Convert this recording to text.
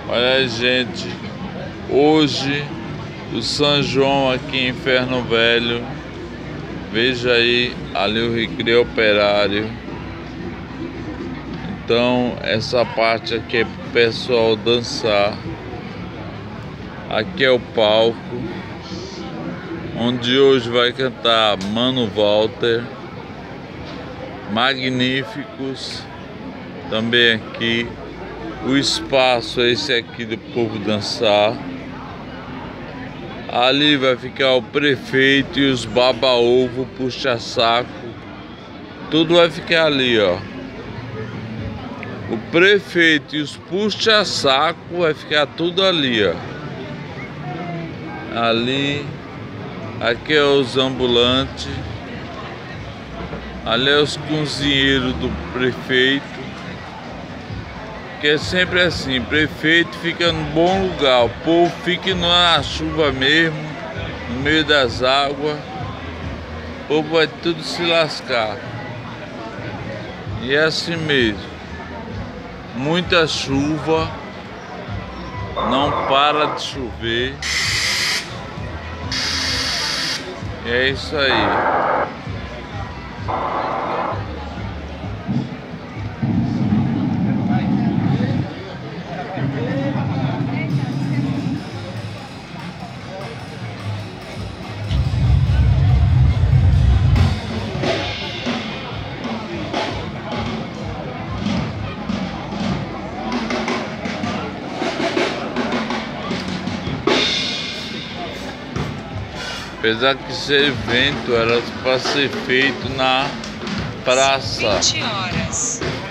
Olha, gente, hoje o São João aqui em Ferro Velho. Veja aí, ali o Recreio Operário. Então essa parte aqui é pro pessoal dançar. Aqui é o palco, onde hoje vai cantar Mano Walter, Magníficos. Também aqui o espaço é esse aqui do povo dançar. Ali vai ficar o prefeito e os baba-ovo, puxa-saco. Tudo vai ficar ali, ó. O prefeito e os puxa-saco vai ficar tudo ali, ó. Ali. Aqui é os ambulantes. Ali é os cozinheiros do prefeito. Que é sempre assim, prefeito fica num bom lugar, o povo fica na chuva mesmo, no meio das águas, o povo vai tudo se lascar. E é assim mesmo, muita chuva, não para de chover, e é isso aí. Apesar que esse evento era para ser feito na praça. 20 horas.